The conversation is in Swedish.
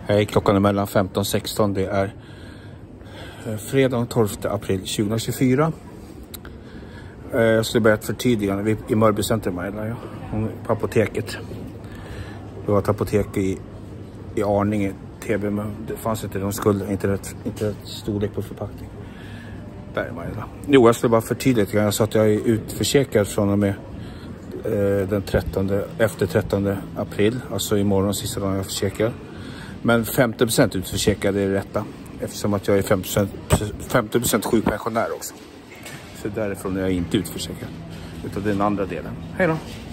Hej, klockan är mellan 15 och 16. Det är fredag 12 april 2024. Jag skulle börja ett förtydligande i Mörby centrum på apoteket. Det var ett apotek i Arninge, TB, men det fanns inte, de skulle inte rätt storlek på förpackning. Där är Majla. Jo, jag skulle bara förtydliga. Jag sa att jag är utförsäkrad från och med efter 13 april. Alltså imorgon, sista dagen jag försäkrar. Men 50% utförsäkrad är det rätta. Eftersom att jag är 50% sjukpensionär också. Så därifrån är jag inte utförsäkrad. Utan den andra delen. Hej då!